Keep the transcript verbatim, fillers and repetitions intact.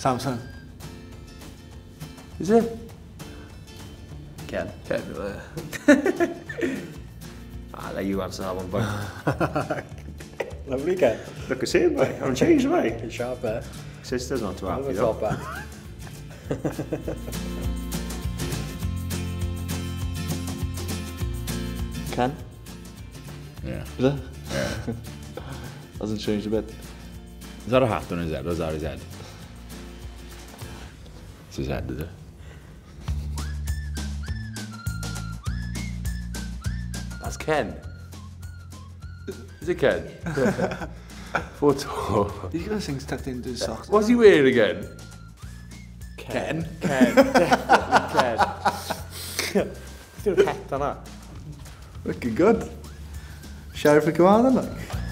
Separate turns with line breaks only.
Samson.
Is it?
Ken.
Ken. I'll let you answer that one, boy.
Lovely, Ken.
Look the same, mate. I haven't changed, mate.
You're sharp there.
Sister's not too happy,
Have a
though.
top back.
Ken?
Yeah.
Is it?
Yeah.
Hasn't changed a bit.
Is that a hat on his head, or is that his head? It's his head, is it?
That's Ken. Is it Ken? Photo.
He's got things tucked into his socks.
What's he wearing again?
Ken?
Ken. Definitely Ken. Still hat on that.
Looking good. Sheriff of Command, look.